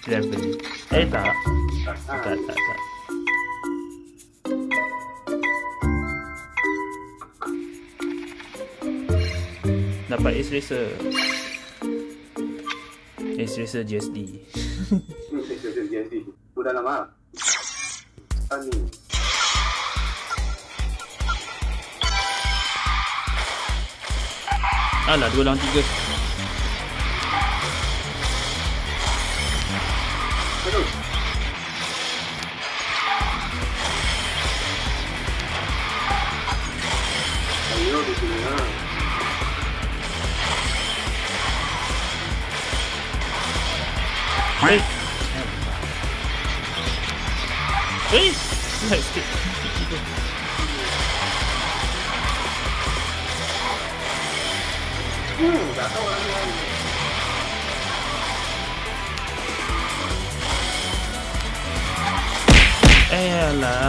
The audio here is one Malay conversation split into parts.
Level. Tak. Tak. Dapat Ace Racer. Ace Racer GSD. Ace Racer GSD. Udah lama. Ani. Alah, 2 lawan 3. Aduh. Ayo di sini lah. Hey. Let's get itu. Tak tahu orang lain. Alah.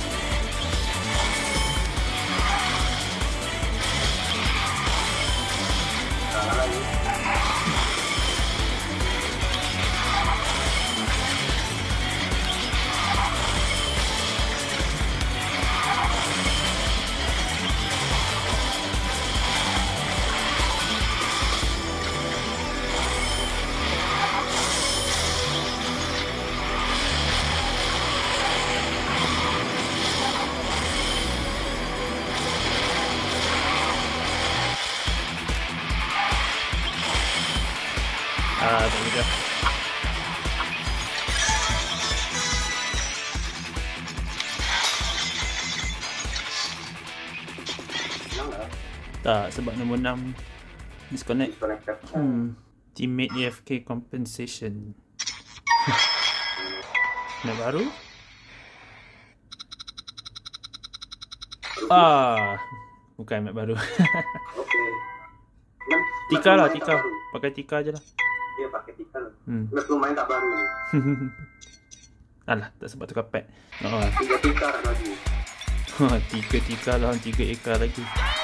Salah lagi. Tak juga. Tak, sebab nombor 6 disconnect. Teammate AFK compensation. Map baru? Bukan map baru. Okey. Tika lah, Tika. Pakai Tika je lah. Dia pakai Tika lah. Map main tak baru ni. Alah, tak sebab tukar pad. 3 Tika nak lagi. 3 Tika lawan 3 Eka lagi.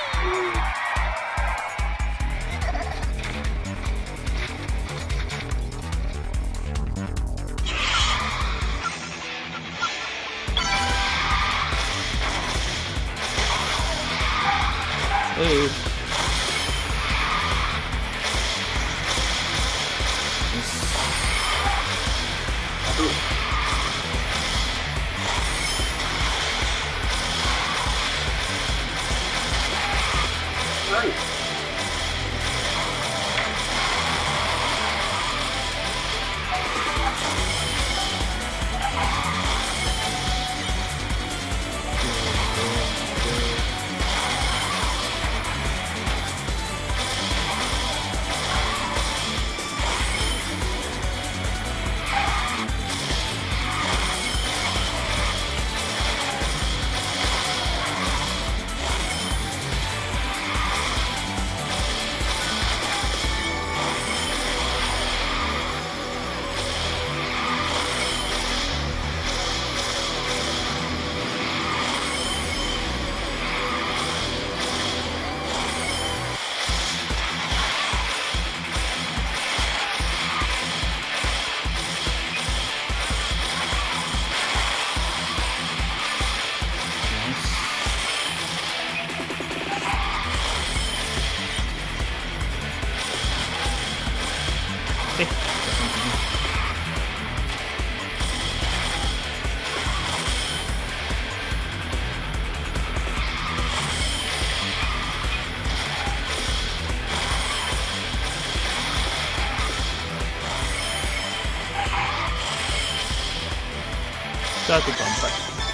Satu tempat.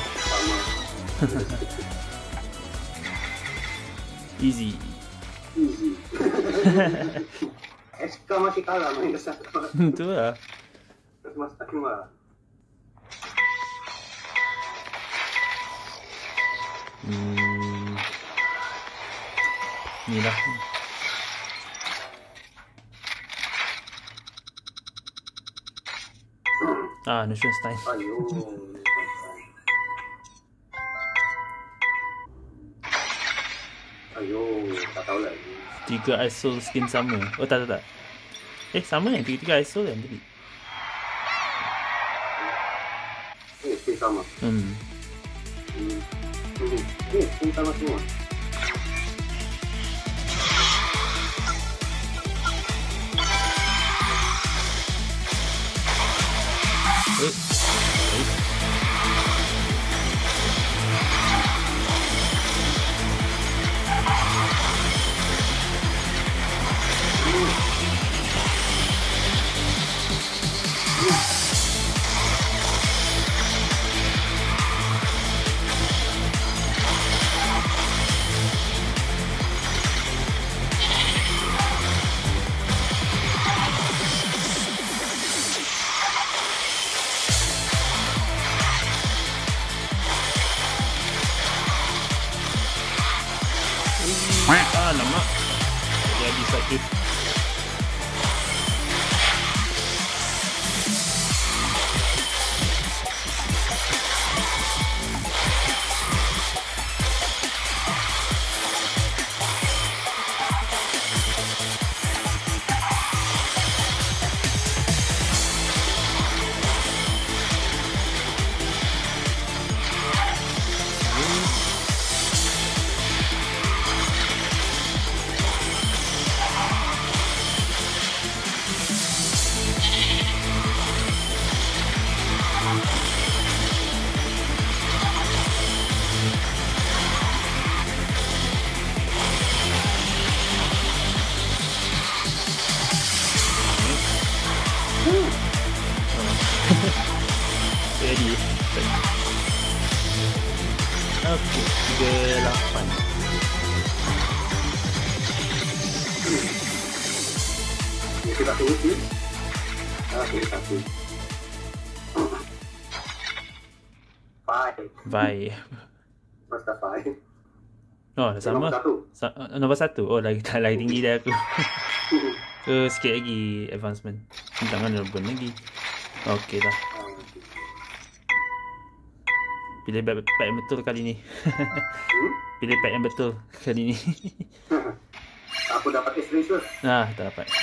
Easy. SK masih kalah main kesat. Itu lah. Terus mas tak cuma. Ni lah. Neuschwanstein. Ayo, tak tahu lagi. 3 ISO skin sama. Oh tak. Sama kan? 3 ISO kan tadi. SP sama. Hmm. Ini sama semua. Alamak. Jadi sakit. Jadi okey, 38. Ya, kita tunggu sih. Tunggu satu. Bye. Masa 5. Oh, sama. Nombor 1. Oh, lagi tinggi dah aku. Sikit lagi advancement. Tangan pun lagi. Okey dah. Pilih pack yang betul kali ni. Pilih pack yang betul kali ni. Aku dapat S-Racer. Nah, tak dapat.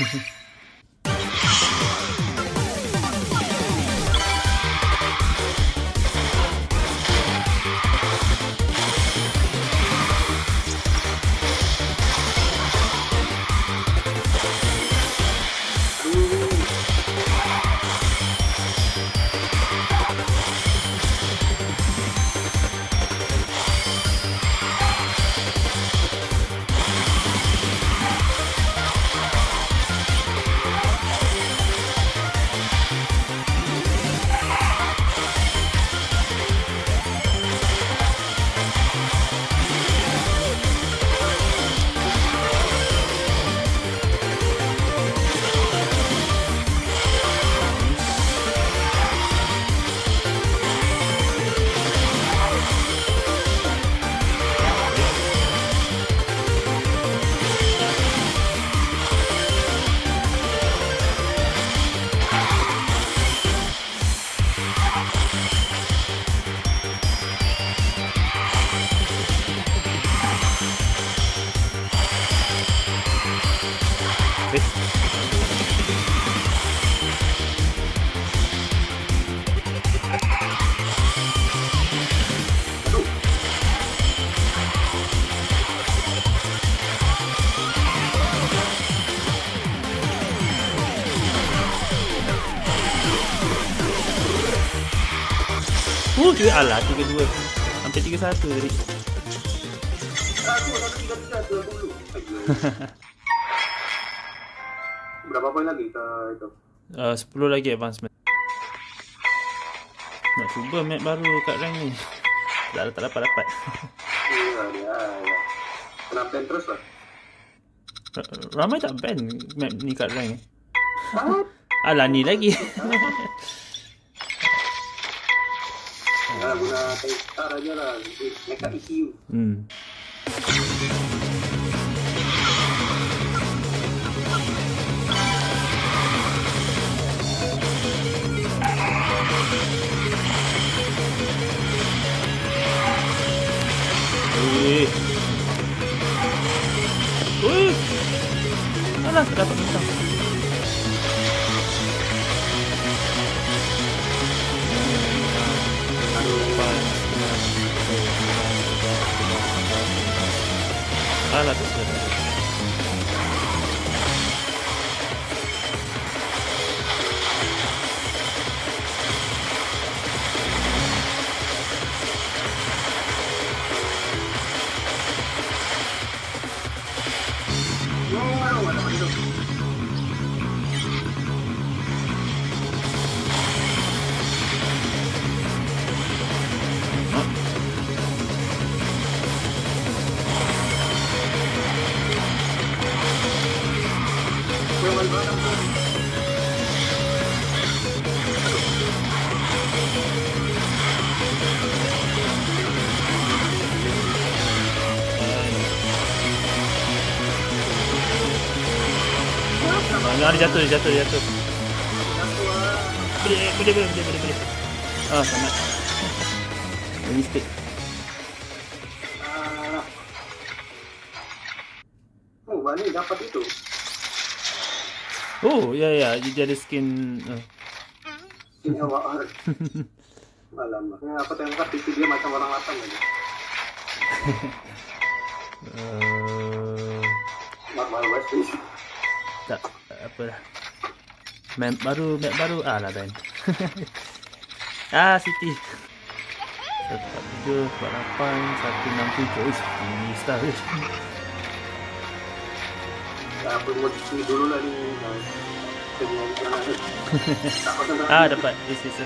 Alah, 3-2. Hampir 3-1 tadi. Aku 1-3-3 dulu. Berapa poin lagi ke itu? 10 lagi advancement. Nak cuba map baru kat rank ni. Tak dapat. Iya, ya. Kena ban terus lah. Ramai tak ban map ni kat rank. Alah, ni lagi. Guna Tenstar aja lah. Mereka ECU. Alah, tak dapat bintang. Dia jatuh. Jatuh lah. Boleh. Ah, selamat. Mistake. Oh, Bani dapat itu. Oh, ya. Dia ada skin. Ini awak. Alamak. Apa tembak itu dia macam orang Latam aja. Baru West. Tak, apa dah. Map baru. Lah Ben. City. 147, 48, 167. Ini star. Apa buat sini dulu lah ni. Dapat. This is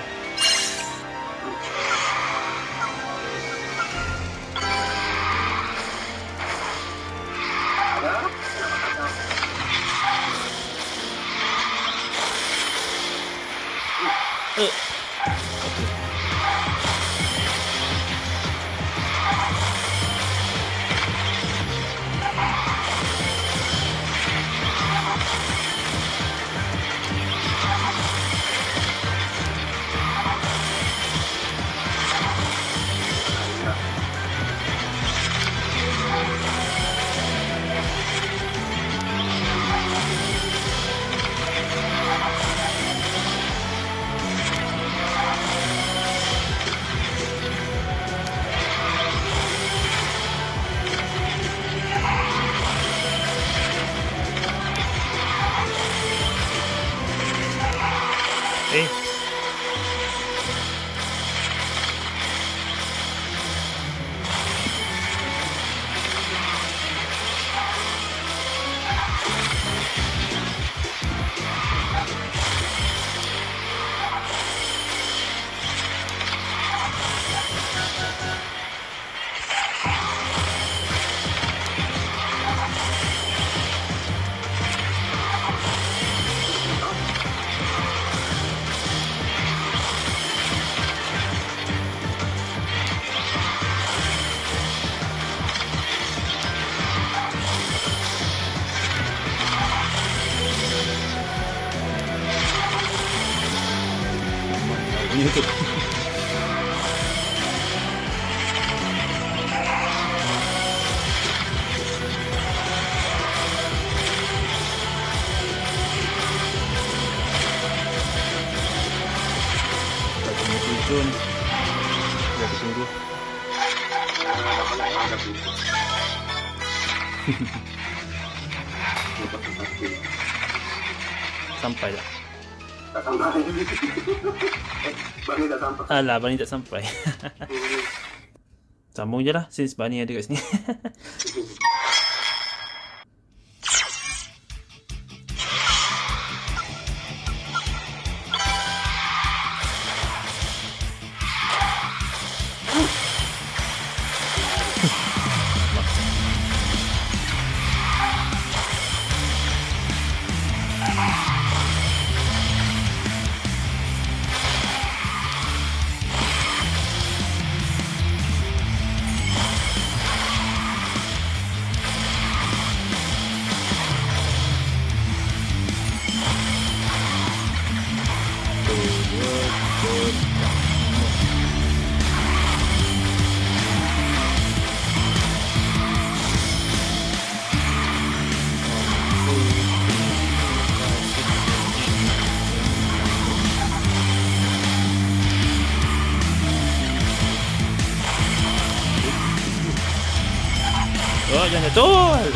YouTube. Jun, kita tunggu. Sampai dah. Tak sampai. Bani tak sampai. Alah, Bani tak sampai. Sambung je lah, since Bani ada kat sini. Oh, jangan betul.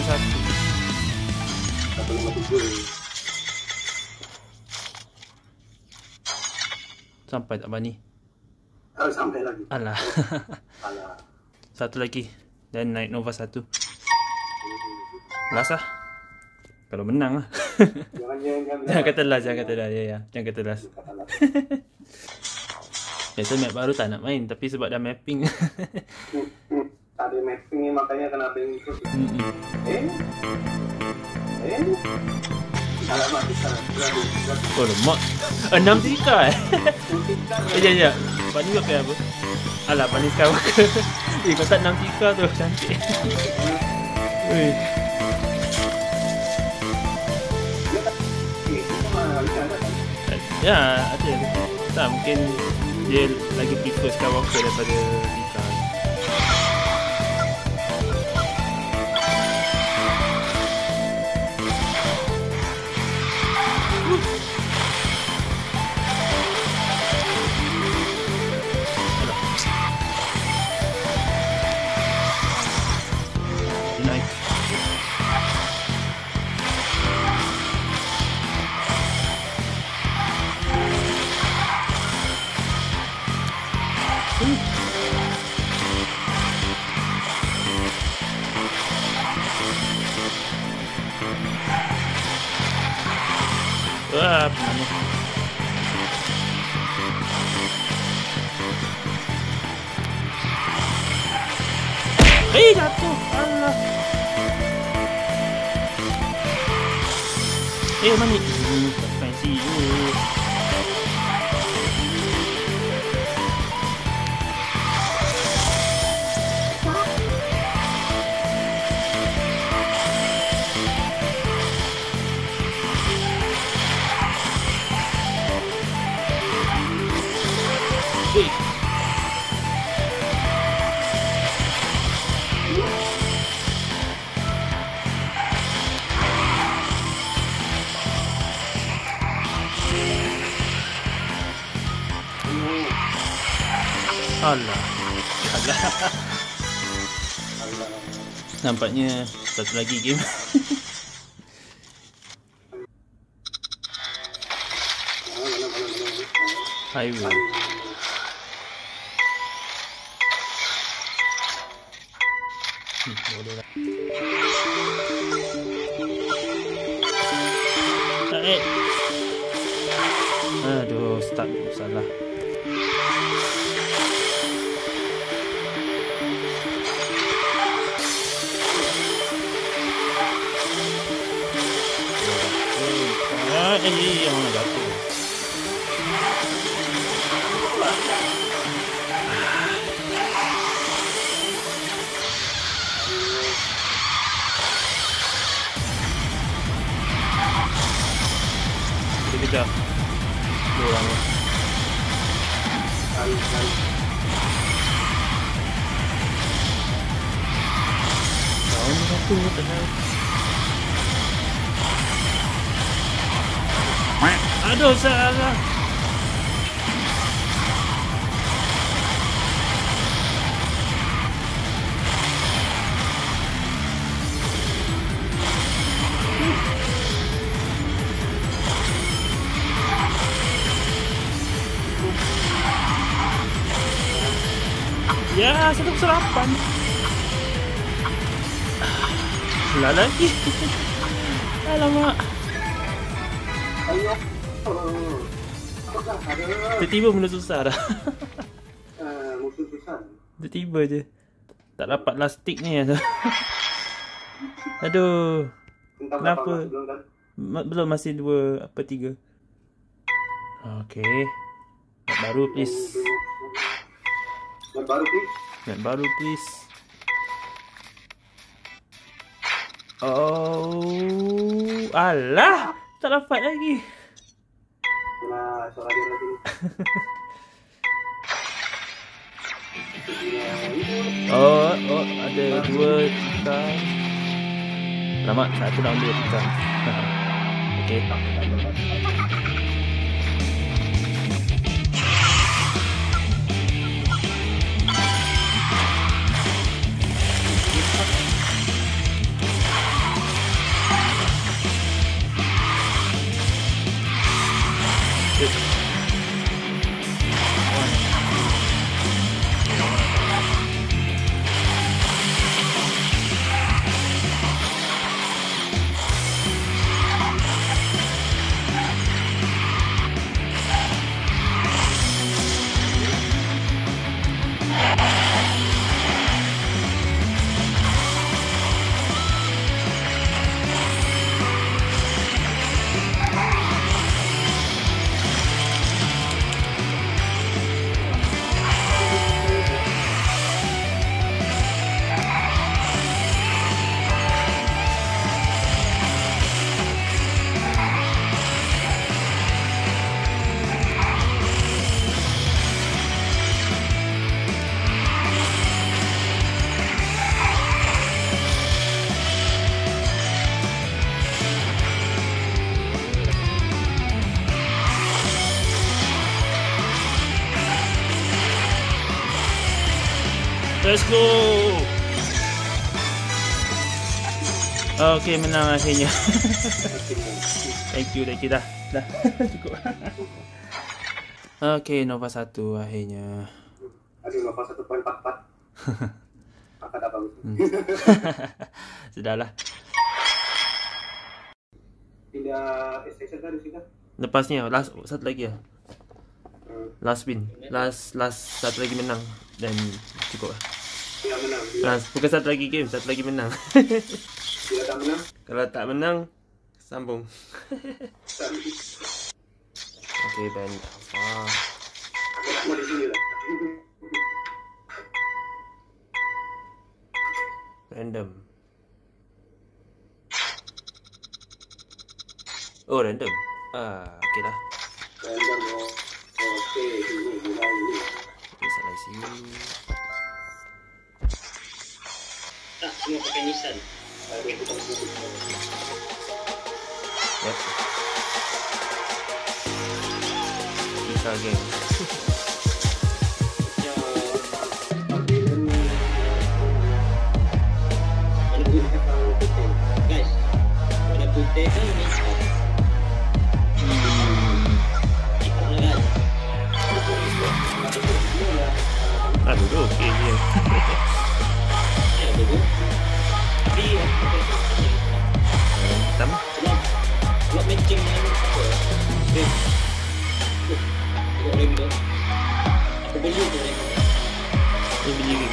satu. 153. Sampai tak Bani? Sampai lagi. Alah. Alah. Satu lagi. Dan naik Nova 1. Last lah. Kalau menang lah. Jangan kata last, jangan kata last. Ya. Jangan kata last. Biasa map baru tak nak main, tapi sebab dah mapping. Ada mapping ni makanya kena bing itu. Salah mati salah. Oh lemak. 6 tika Ya. Bani kau pakai apa? Alah, Bani Skywalker. Kau tak 6 tika tu. Cantik. Weh. Ya, ada. Tak, mungkin dia lagi prefer Skywalker daripada tika. Wah, mana? Jatuh. Allah. Mana ni? Fancy. Allah. Nampaknya satu lagi game. Highway. Boleh lah. Aduh, start salah. Yang mana jatuh. Kita kejar. Dua orang ni. Tahun ni satu tenang. Aduh, salah. Ya, 108. Lah lagi. Alamak. Tiba-tiba benda susah dah. Musuh susah. Tiba-tiba je. Tak dapat last stick ni. Aduh. Kenapa? Belum, masih 2 apa 3. Okay. Map baru please. Map baru please. Map baru please. Oh, alah. Tak dapat lagi. Nah, suara dia lagi. Oh, ada 2 tika. Lama, satu daun 2 tika. Okey. Let's go. Okay, menang akhirnya. Thank you dah. Cukup. Okay, Nova 1 akhirnya. Aduh, Nova 1.44. Akad apa gitu. Sudahlah. Pindah station tadi sudah. Lepasnya last satu lagi ya. Last win. Last satu lagi menang dan cukup lah. Dia menang. Bukan satu lagi game, satu lagi menang. Dia tak menang. Kalau tak menang, sambung. Okay, Ben. Aku tak mau di sini lah. Random. Oh, random. Okay lah. Random. Oke, ini mulai ini. Bisa lah sini. Tak, semua pakai Nissan. Aduh, kita mesti. Yep. Bisa geng. Ya, warna putih. Guys, warna putih kan Nissan. Aduh, okay je. Ya, betul. Tapi Hitam. sebab matching dengan apa? Tengok rem tu. Aku beli tu rem. Ni beli ring.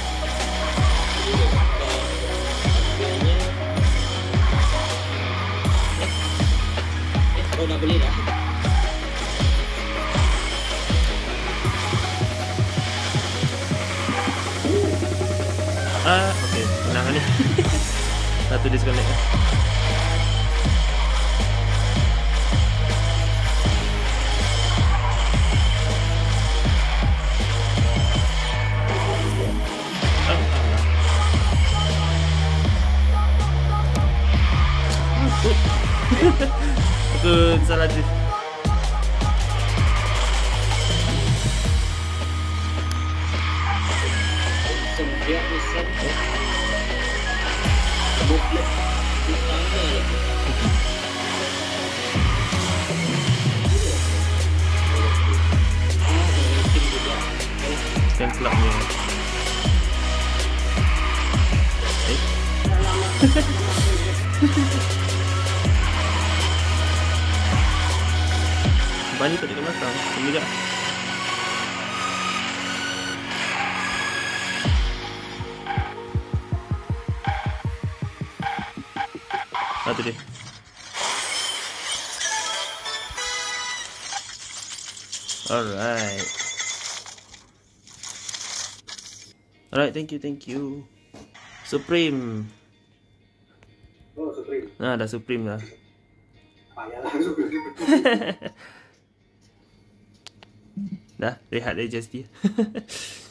Harganya kau nak beli dah. Okay, menang ni. Satu disconnect. Aku salah drift. Sembiak Nissan. Buklet utama lagi. Rating juga. Yang clubnya. Bani tak dekat belakang. Ini tak. Tu dia. Alright, thank you. Supreme. Oh, Supreme. Dah Supreme dah. Payahlah Supreme. Dah, rehat aja dia.